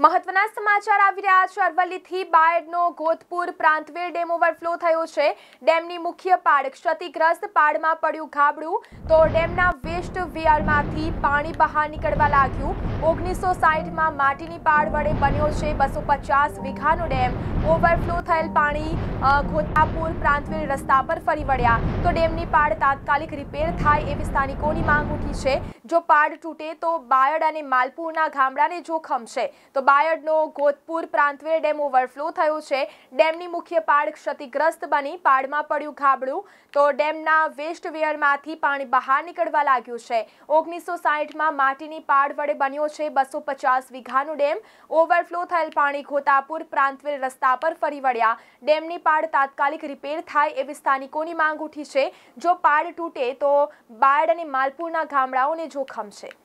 મહત્વના સમાચાર આવી રહ્યા છે। અરવલ્લીથી બાયડનો ગોતપુર પ્રાંતવેલ ડેમ ઓવરફ્લો થયો છે। ડેમની મુખ્ય પાળ ક્ષતિગ્રસ્ત, પાળમાં પડ્યું ગાબડું તો ડેમના વેસ્ટ વેયરમાંથી પાણી બહાર નીકળવા લાગ્યું। 1960માં માટીની પાળ વડે બન્યો છે 250 વીઘાનો ડેમ। ઓવરફ્લો થયેલ પાણી ગોતાપુર પ્રાંતવેલ રસ્તા પર ફરી વળ્યા તો ડેમની પાળ તાત્કાલિક રિપેર થાય એવી સ્થાનિકોની માંગ ઉઠી છે। જો પાળ તૂટે તો બાયડ અને માલપુરના ગામડાને જોખમ છે। તો બાયડનો ગોતપુર પ્રાંતવેલ ડેમ ઓવરફ્લો થયો છે। ડેમની મુખ્ય પાળ ક્ષતિગ્રસ્ત બની, પાળમાં પડ્યું ગાબડું તો ડેમના વેસ્ટ વેયરમાંથી પાણી બહાર નીકળવા લાગ્યું છે। 1960માં માટીની પાળ વડે બન્યો છે 250 વીઘાનો ડેમ। ઓવરફ્લો થયેલ પાણી ગોતાપુર પ્રાંતવેલ રસ્તા પર ફરી વળ્યા। ડેમની પાળ તાત્કાલિક રિપેર થાય એવી સ્થાનિકોની માંગ ઉઠી છે। જો પાળ તૂટે તો બાયડ અને માલપુરના ગામડાઓને જોખમ છે।